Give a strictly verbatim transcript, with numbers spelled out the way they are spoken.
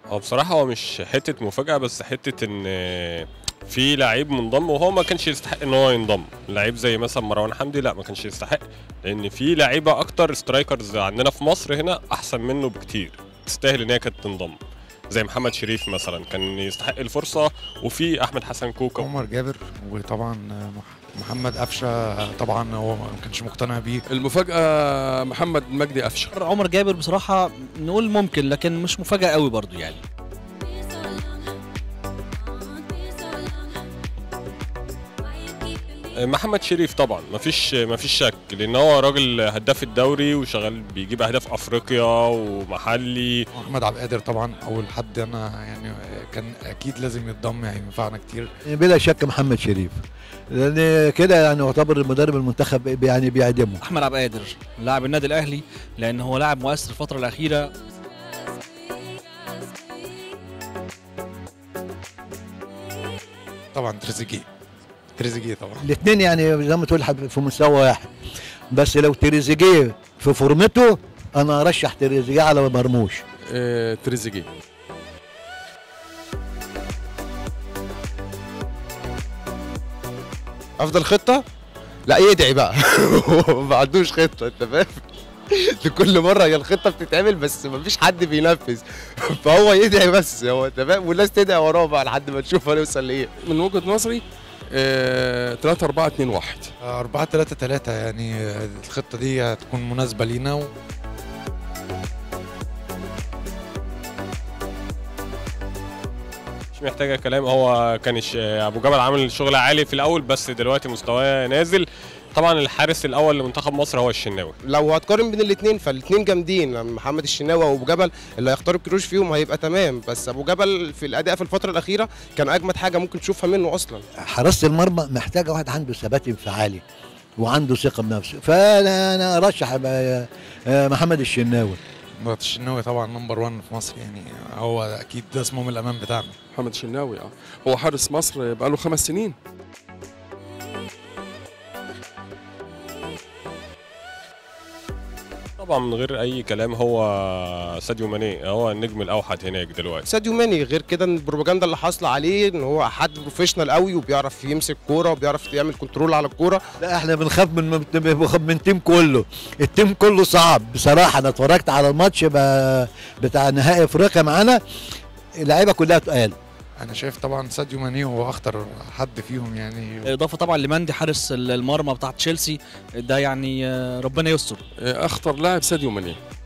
هو بصراحة هو مش حتة مفاجأة، بس حتة إن في لعيب منضم وهو ما كانش يستحق إن هو ينضم، لعيب زي مثلا مروان حمدي لا ما كانش يستحق، لأن في لعيبة أكتر سترايكرز عندنا في مصر هنا أحسن منه بكتير، تستاهل إن هي كانت تنضم. زي محمد شريف مثلا كان يستحق الفرصة، وفي أحمد حسن كوكا، عمر جابر، وطبعا محمد قفشه طبعا هو ما كانش مقتنع بيه. المفاجأة محمد مجدي قفشه. عمر جابر بصراحة نقول ممكن، لكن مش مفاجأة قوي برضو يعني. محمد شريف طبعا مفيش مفيش شك، لان هو راجل هداف الدوري وشغال بيجيب اهداف افريقيا ومحلي. احمد عبد القادر طبعا اول حد انا يعني كان اكيد لازم يتضم، يعني ينفعنا كتير. بلا شك محمد شريف، لان كده يعني يعتبر المدرب المنتخب يعني بيعدمه. احمد عبد القادر لاعب النادي الاهلي، لان هو لاعب مؤثر الفترة الأخيرة. طبعا تريزيجيه تريزيجيه طبعا. الاثنين يعني زي ما تقول في مستوى واحد، بس لو تريزيجيه في فورمته انا ارشح تريزيجيه على مرموش. اه تريزيجيه. افضل خطه؟ لا يدعي بقى. ما عندوش خطه، انت فاهم؟ لكل مره هي الخطه بتتعمل بس ما فيش حد بينفذ، فهو يدعي بس، هو تمام، والناس تدعي وراه بقى لحد ما نشوف هنوصل لايه. من وجهة نظري ثلاثة أربعة اتنين واحد. أربعة تلاتة تلاتة يعني الخطة دي هتكون مناسبة لينا و... مش محتاجة كلام، هو كان ابو جبل عامل شغل عالي في الاول، بس دلوقتي مستواه نازل. طبعا الحارس الاول لمنتخب مصر هو الشناوي. لو هتقارن بين الاثنين فالاثنين جامدين، محمد الشناوي وابو جبل اللي هيختار كروش فيهم هيبقى تمام، بس ابو جبل في الاداء في الفتره الاخيره كان اجمد حاجه ممكن تشوفها منه اصلا. حراسه المرمى محتاجه واحد عنده ثبات انفعالي وعنده ثقه بنفسه، فانا انا ارشح محمد الشناوي. الشناوي طبعا نمبر واحد في مصر، يعني هو اكيد ده اسمه الامان بتاعنا. محمد الشناوي اه هو حارس مصر بقاله خمس سنين. طبعا من غير اي كلام هو ساديو ماني، هو النجم الاوحد هناك دلوقتي. ساديو ماني غير كده البروباجندا اللي حاصله عليه ان هو حد بروفيشنال قوي وبيعرف يمسك كوره وبيعرف يعمل كنترول على الكوره. لا احنا بنخاف من بنخاف من التيم كله، التيم كله صعب بصراحه. انا اتفرجت على الماتش بتاع نهائي افريقيا معانا، اللعيبه كلها تقال. انا شايف طبعا ساديو ماني هو اخطر حد فيهم، يعني اضافه طبعا لمندي حارس المرمى بتاع تشيلسي ده، يعني ربنا يستر. اخطر لاعب ساديو ماني.